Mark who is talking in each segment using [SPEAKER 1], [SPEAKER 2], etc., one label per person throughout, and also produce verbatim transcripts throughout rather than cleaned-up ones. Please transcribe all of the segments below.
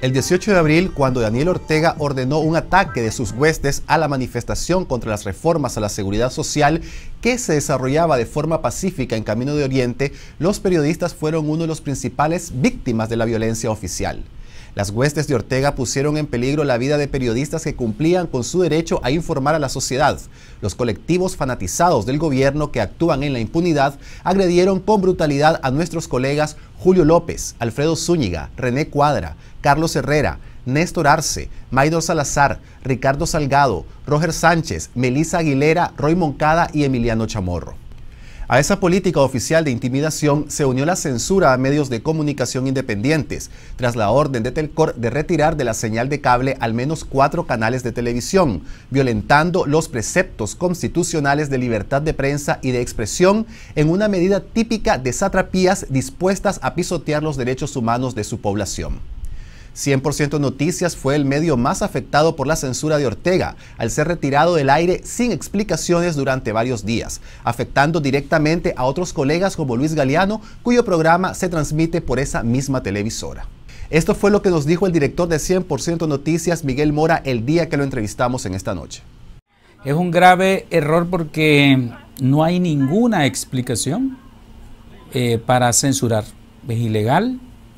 [SPEAKER 1] El dieciocho de abril, cuando Daniel Ortega ordenó un ataque de sus huestes a la manifestación contra las reformas a la seguridad social que se desarrollaba de forma pacífica en Camino de Oriente, los periodistas fueron uno de los principales víctimas de la violencia oficial. Las huestes de Ortega pusieron en peligro la vida de periodistas que cumplían con su derecho a informar a la sociedad. Los colectivos fanatizados del gobierno que actúan en la impunidad agredieron con brutalidad a nuestros colegas Julio López, Alfredo Zúñiga, René Cuadra, Carlos Herrera, Néstor Arce, Maynor Salazar, Ricardo Salgado, Roger Sánchez, Melissa Aguilera, Roy Moncada y Emiliano Chamorro. A esa política oficial de intimidación se unió la censura a medios de comunicación independientes, tras la orden de Telcor de retirar de la señal de cable al menos cuatro canales de televisión, violentando los preceptos constitucionales de libertad de prensa y de expresión en una medida típica de satrapías dispuestas a pisotear los derechos humanos de su población. cien por ciento Noticias fue el medio más afectado por la censura de Ortega, al ser retirado del aire sin explicaciones durante varios días, afectando directamente a otros colegas como Luis Galeano, cuyo programa se transmite por esa misma televisora. Esto fue lo que nos dijo el director de cien por ciento Noticias, Miguel Mora, el día que lo entrevistamos en esta noche.
[SPEAKER 2] Es un grave error porque no hay ninguna explicación eh, para censurar. Es ilegal.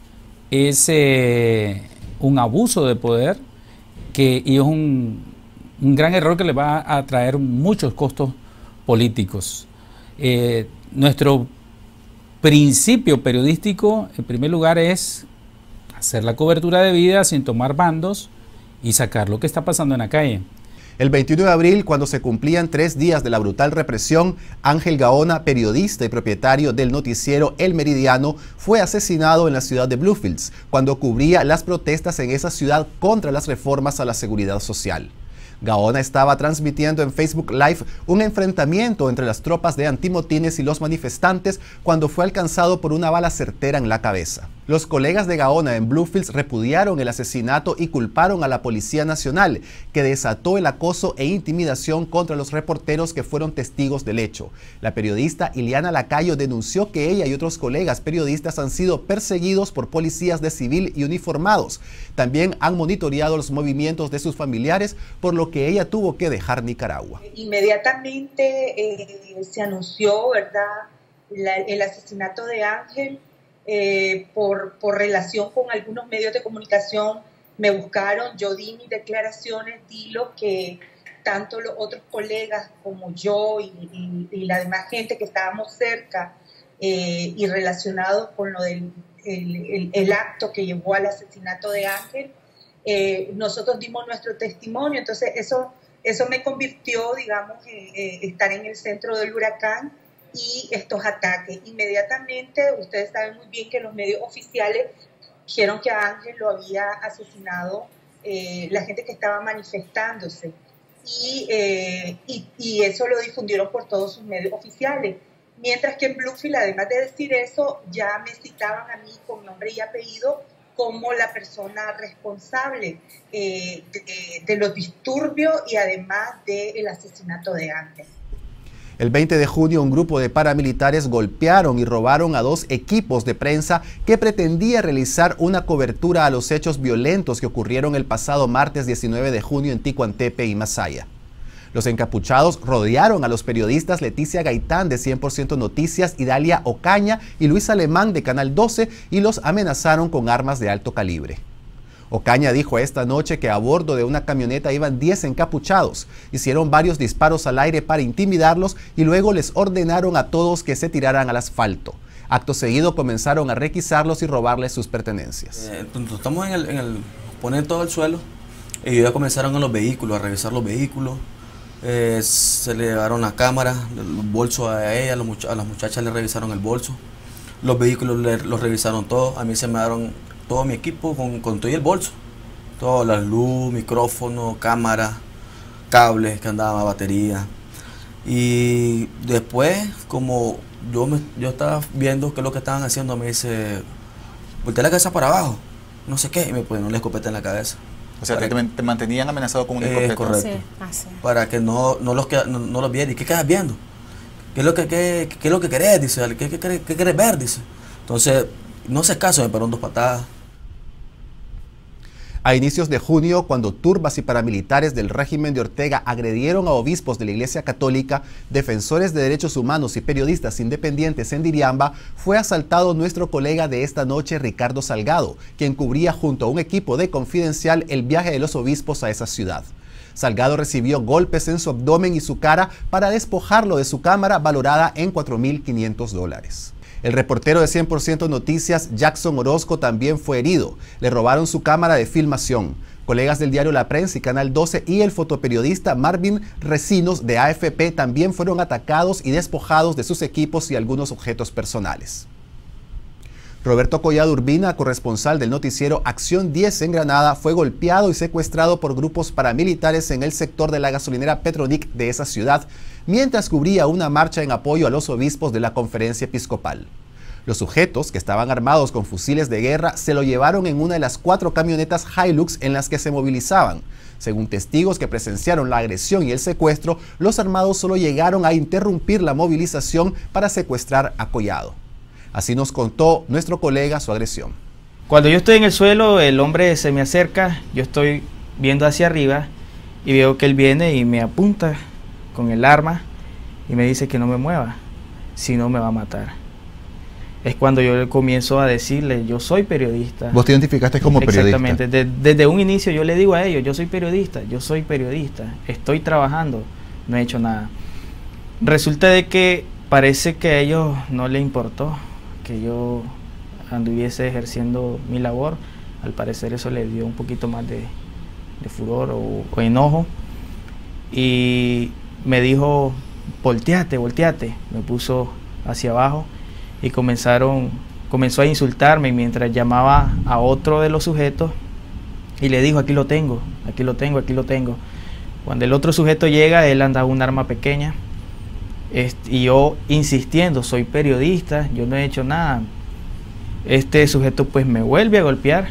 [SPEAKER 2] Es eh, un abuso de poder que, y es un, un gran error que le va a traer muchos costos políticos. Eh, nuestro principio periodístico, en primer lugar, es hacer la cobertura debida sin tomar bandos y sacar lo que está pasando en la calle.
[SPEAKER 1] El veintiuno de abril, cuando se cumplían tres días de la brutal represión, Ángel Gaona, periodista y propietario del noticiero El Meridiano, fue asesinado en la ciudad de Bluefields, cuando cubría las protestas en esa ciudad contra las reformas a la seguridad social. Gaona estaba transmitiendo en Facebook Live un enfrentamiento entre las tropas de antimotines y los manifestantes cuando fue alcanzado por una bala certera en la cabeza. Los colegas de Gaona en Bluefields repudiaron el asesinato y culparon a la Policía Nacional, que desató el acoso e intimidación contra los reporteros que fueron testigos del hecho. La periodista Ileana Lacayo denunció que ella y otros colegas periodistas han sido perseguidos por policías de civil y uniformados. También han monitoreado los movimientos de sus familiares, por lo que ella tuvo que dejar Nicaragua.
[SPEAKER 3] Inmediatamente eh, se anunció, ¿verdad?, la, el asesinato de Ángel. Eh, por, por relación con algunos medios de comunicación me buscaron, yo di mis declaraciones, di lo que tanto los otros colegas como yo y, y, y la demás gente que estábamos cerca eh, y relacionados con lo del el, el, el acto que llevó al asesinato de Ángel, eh, nosotros dimos nuestro testimonio. Entonces eso, eso me convirtió, digamos, en eh, estar en el centro del huracán y estos ataques. Inmediatamente, ustedes saben muy bien que los medios oficiales dijeron que a Ángel lo había asesinado eh, la gente que estaba manifestándose y, eh, y, y eso lo difundieron por todos sus medios oficiales. Mientras que en Bluefield, además de decir eso, ya me citaban a mí con nombre y apellido como la persona responsable eh, de, de los disturbios y además del asesinato de Ángel.
[SPEAKER 1] El veinte de junio, un grupo de paramilitares golpearon y robaron a dos equipos de prensa que pretendía realizar una cobertura a los hechos violentos que ocurrieron el pasado martes diecinueve de junio en Ticuantepe y Masaya. Los encapuchados rodearon a los periodistas Leticia Gaitán de cien por ciento Noticias, Idalia Ocaña y Luis Alemán de Canal doce y los amenazaron con armas de alto calibre. Ocaña dijo esta noche que a bordo de una camioneta iban diez encapuchados. Hicieron varios disparos al aire para intimidarlos y luego les ordenaron a todos que se tiraran al asfalto. Acto seguido comenzaron a requisarlos y robarles sus pertenencias.
[SPEAKER 4] Eh, estamos en el, en el poner todo el suelo y ya comenzaron a los vehículos, a revisar los vehículos. Eh, se le llevaron la cámara, el bolso a ella, a las muchachas le revisaron el bolso. Los vehículos le, los revisaron todos. A mí se me dieron todo mi equipo con, con todo y el bolso, todas las luz, micrófono, cámara, cables que andaban, batería. Y después, como yo, me, yo estaba viendo qué es lo que estaban haciendo, me dice, voltea la cabeza para abajo, no sé qué, y me ponen una escopeta en la cabeza.
[SPEAKER 5] O sea, que te, te mantenían amenazado con una
[SPEAKER 4] eh,
[SPEAKER 5] escopeta.
[SPEAKER 4] Correcto.
[SPEAKER 6] Sí, así.
[SPEAKER 4] Para que no, no los no, no los viera. ¿Y qué quedas viendo? ¿Qué es lo que, qué, qué es lo que querés? Dice, ¿qué, qué, qué, qué querés ver? Dice. Entonces, no se caso, me pegaron dos patadas.
[SPEAKER 1] A inicios de junio, cuando turbas y paramilitares del régimen de Ortega agredieron a obispos de la Iglesia Católica, defensores de derechos humanos y periodistas independientes en Diriamba, fue asaltado nuestro colega de esta noche, Ricardo Salgado, quien cubría junto a un equipo de Confidencial el viaje de los obispos a esa ciudad. Salgado recibió golpes en su abdomen y su cara para despojarlo de su cámara valorada en cuatro mil quinientos dólares. El reportero de cien por ciento Noticias, Jackson Orozco, también fue herido. Le robaron su cámara de filmación. Colegas del diario La Prensa y Canal doce y el fotoperiodista Marvin Recinos de A F P también fueron atacados y despojados de sus equipos y algunos objetos personales. Roberto Collado Urbina, corresponsal del noticiero Acción diez en Granada, fue golpeado y secuestrado por grupos paramilitares en el sector de la gasolinera Petronic de esa ciudad, mientras cubría una marcha en apoyo a los obispos de la conferencia episcopal. Los sujetos, que estaban armados con fusiles de guerra, se lo llevaron en una de las cuatro camionetas Hilux en las que se movilizaban. Según testigos que presenciaron la agresión y el secuestro, los armados solo llegaron a interrumpir la movilización para secuestrar a Collado. Así nos contó nuestro colega su agresión.
[SPEAKER 6] Cuando yo estoy en el suelo, el hombre se me acerca, yo estoy viendo hacia arriba y veo que él viene y me apunta con el arma y me dice que no me mueva, si no me va a matar. Es cuando yo comienzo a decirle, yo soy periodista.
[SPEAKER 1] ¿Vos te identificaste como periodista?
[SPEAKER 6] Exactamente, de, desde un inicio yo le digo a ellos, yo soy periodista, yo soy periodista, estoy trabajando, no he hecho nada. Resulta de que parece que a ellos no les importó que yo anduviese ejerciendo mi labor. Al parecer eso le dio un poquito más de, de furor o, o enojo y me dijo, volteate, volteate. Me puso hacia abajo y comenzaron, comenzó a insultarme mientras llamaba a otro de los sujetos y le dijo, aquí lo tengo, aquí lo tengo, aquí lo tengo. Cuando el otro sujeto llega, él andaba un arma pequeña. Este, y yo insistiendo, soy periodista, yo no he hecho nada. Este sujeto pues me vuelve a golpear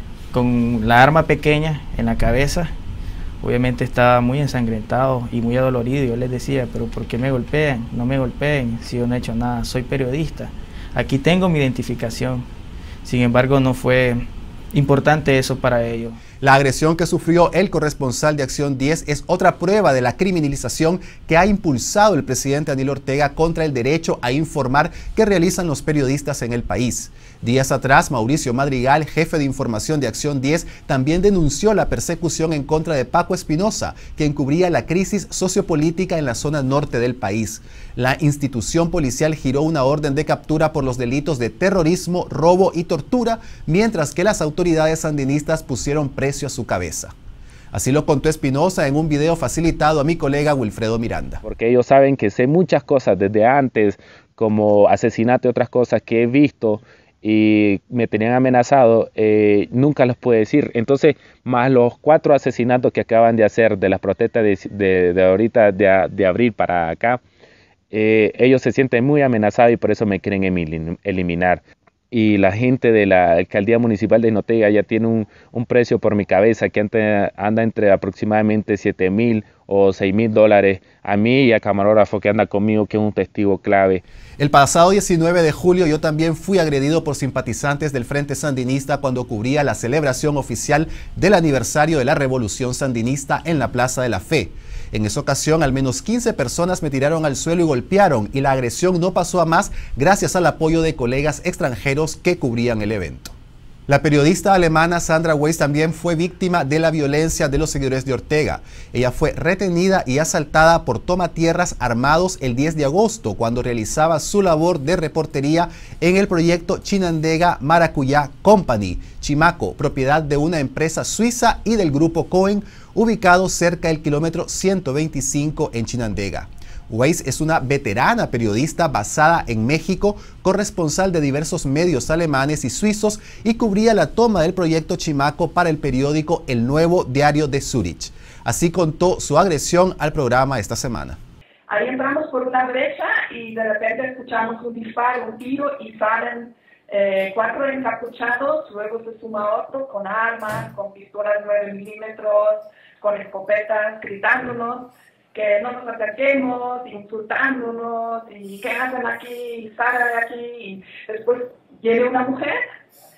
[SPEAKER 6] con la arma pequeña en la cabeza. Obviamente estaba muy ensangrentado y muy adolorido. Yo les decía, pero ¿por qué me golpean? No me golpeen si yo no he hecho nada, soy periodista. Aquí tengo mi identificación. Sin embargo, no fue importante eso para ellos.
[SPEAKER 1] La agresión que sufrió el corresponsal de Acción diez es otra prueba de la criminalización que ha impulsado el presidente Daniel Ortega contra el derecho a informar que realizan los periodistas en el país. Días atrás, Mauricio Madrigal, jefe de información de Acción diez, también denunció la persecución en contra de Paco Espinosa, quien cubría la crisis sociopolítica en la zona norte del país. La institución policial giró una orden de captura por los delitos de terrorismo, robo y tortura, mientras que las autoridades sandinistas pusieron precio a su cabeza. Así lo contó Espinosa en un video facilitado a mi colega Wilfredo Miranda.
[SPEAKER 7] Porque ellos saben que sé muchas cosas desde antes, como asesinato y otras cosas que he visto y me tenían amenazado, eh, nunca los puedo decir. Entonces, más los cuatro asesinatos que acaban de hacer de las protestas de, de, de ahorita, de, de abril para acá, eh, ellos se sienten muy amenazados y por eso me quieren eliminar. Y la gente de la alcaldía municipal de Notega ya tiene un, un precio por mi cabeza que ante, anda entre aproximadamente siete mil o seis mil dólares a mí y a camarógrafo que anda conmigo, que es un testigo clave.
[SPEAKER 1] El pasado diecinueve de julio yo también fui agredido por simpatizantes del Frente Sandinista cuando cubría la celebración oficial del aniversario de la Revolución Sandinista en la Plaza de la Fe. En esa ocasión, al menos quince personas me tiraron al suelo y golpearon, y la agresión no pasó a más gracias al apoyo de colegas extranjeros que cubrían el evento. La periodista alemana Sandra Weiss también fue víctima de la violencia de los seguidores de Ortega. Ella fue retenida y asaltada por tomatierras armados el diez de agosto, cuando realizaba su labor de reportería en el proyecto Chinandega Maracuyá Company, Chimaco, propiedad de una empresa suiza y del grupo Cohen, ubicado cerca del kilómetro ciento veinticinco en Chinandega. Weiss es una veterana periodista basada en México, corresponsal de diversos medios alemanes y suizos, y cubría la toma del proyecto Chimaco para el periódico El Nuevo Diario de Zúrich. Así contó su agresión al programa esta semana.
[SPEAKER 8] Ahí entramos por una brecha y de repente escuchamos un disparo, un tiro y salen eh, cuatro encapuchados, luego se suma otro con armas, con pistolas nueve milímetros, con escopetas, gritándonos que no nos acerquemos, insultándonos, y qué hacen aquí, salen de aquí, y después llega una mujer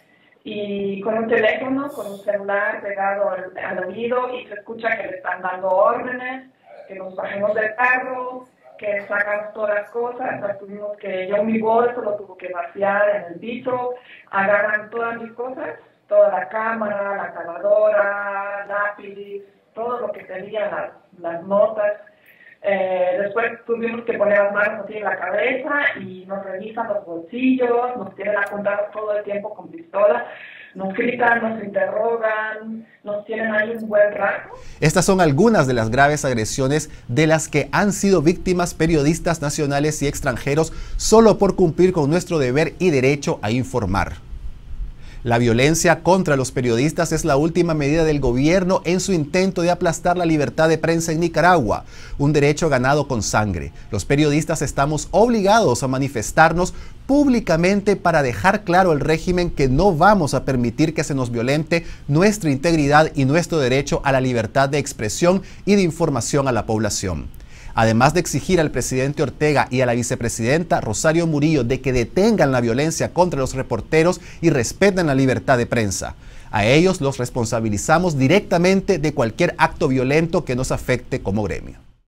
[SPEAKER 8] y con un teléfono, con un celular pegado al, al oído, y se escucha que le están dando órdenes, que nos bajemos del carro, que sacamos todas las cosas. Nos tuvimos que, yo mi bolso lo tuve que vaciar en el piso, agarran todas mis cosas, toda la cámara, la grabadora, lápiz, todo lo que tenía, las, las notas. Eh, después tuvimos que poner las manos así en la cabeza y nos revisan los bolsillos, nos tienen apuntados todo el tiempo con pistola, nos gritan, nos interrogan, nos tienen ahí un buen rato.
[SPEAKER 1] Estas son algunas de las graves agresiones de las que han sido víctimas periodistas nacionales y extranjeros solo por cumplir con nuestro deber y derecho a informar. La violencia contra los periodistas es la última medida del gobierno en su intento de aplastar la libertad de prensa en Nicaragua, un derecho ganado con sangre. Los periodistas estamos obligados a manifestarnos públicamente para dejar claro al régimen que no vamos a permitir que se nos violente nuestra integridad y nuestro derecho a la libertad de expresión y de información a la población. Además de exigir al presidente Ortega y a la vicepresidenta Rosario Murillo de que detengan la violencia contra los reporteros y respeten la libertad de prensa. A ellos los responsabilizamos directamente de cualquier acto violento que nos afecte como gremio.